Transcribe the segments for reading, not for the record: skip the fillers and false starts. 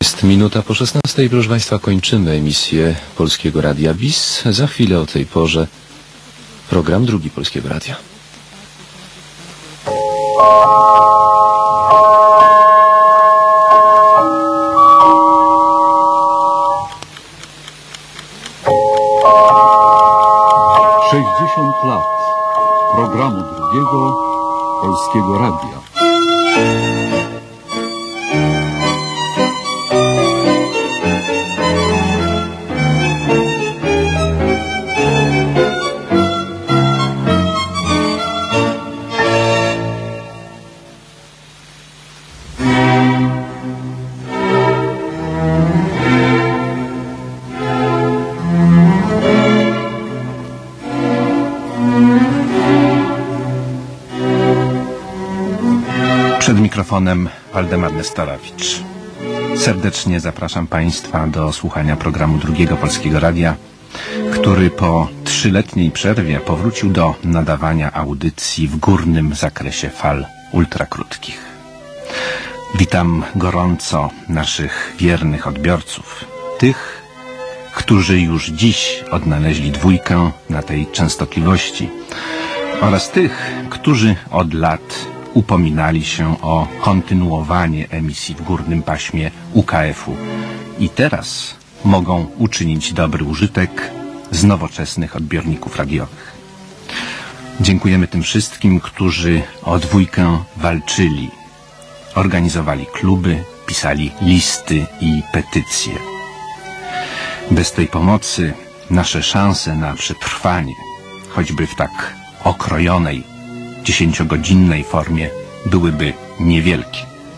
Jest minuta po 16. Proszę Państwa, kończymy emisję Polskiego Radia BIS. Za chwilę o tej porze program drugi Polskiego Radia. Lat programu drugiego Polskiego Radia. Przed mikrofonem Waldemar Nestorowicz. Serdecznie zapraszam Państwa do słuchania programu drugiego Polskiego Radia, który po 3-letniej przerwie powrócił do nadawania audycji w górnym zakresie fal ultrakrótkich. Witam gorąco naszych wiernych odbiorców, tych, którzy już dziś odnaleźli dwójkę na tej częstotliwości, oraz tych, którzy od lat upominali się o kontynuowanie emisji w górnym paśmie UKF-u i teraz mogą uczynić dobry użytek z nowoczesnych odbiorników radiowych. Dziękujemy tym wszystkim, którzy o dwójkę walczyli, organizowali kluby, pisali listy i petycje. Bez tej pomocy nasze szanse na przetrwanie, choćby w tak okrojonej 10-godzinnej formie, byłyby niewielkie.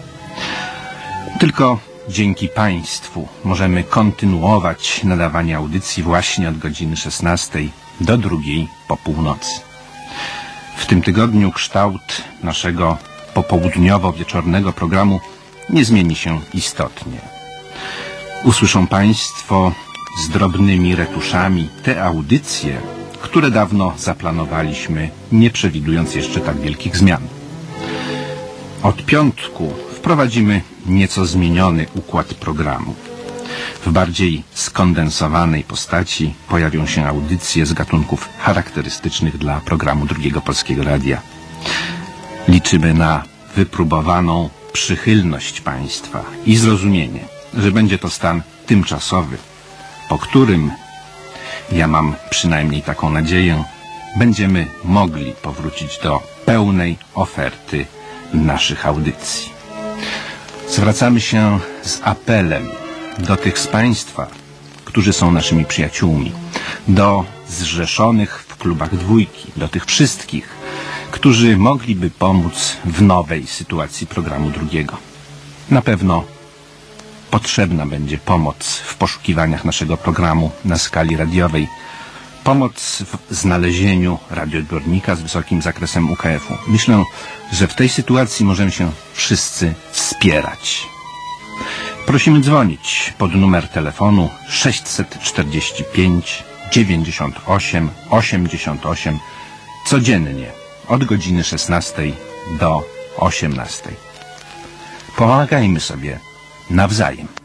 Tylko dzięki Państwu możemy kontynuować nadawanie audycji właśnie od godziny 16 do 2 po północy. W tym tygodniu kształt naszego popołudniowo-wieczornego programu nie zmieni się istotnie. Usłyszą Państwo z drobnymi retuszami te audycje, które dawno zaplanowaliśmy, nie przewidując jeszcze tak wielkich zmian. Od piątku wprowadzimy nieco zmieniony układ programu. W bardziej skondensowanej postaci pojawią się audycje z gatunków charakterystycznych dla programu drugiego Polskiego Radia. Liczymy na wypróbowaną przychylność Państwa i zrozumienie, że będzie to stan tymczasowy, po którym, ja mam przynajmniej taką nadzieję, będziemy mogli powrócić do pełnej oferty naszych audycji. Zwracamy się z apelem do tych z Państwa, którzy są naszymi przyjaciółmi, do zrzeszonych w klubach dwójki, do tych wszystkich, którzy mogliby pomóc w nowej sytuacji programu drugiego. Na pewno potrzebna będzie pomoc w poszukiwaniach naszego programu na skali radiowej, pomoc w znalezieniu radioodbiornika z wysokim zakresem UKF-u. Myślę, że w tej sytuacji możemy się wszyscy wspierać. Prosimy dzwonić pod numer telefonu 645 98 88 codziennie od godziny 16 do 18. Pomagajmy sobie nawzajem.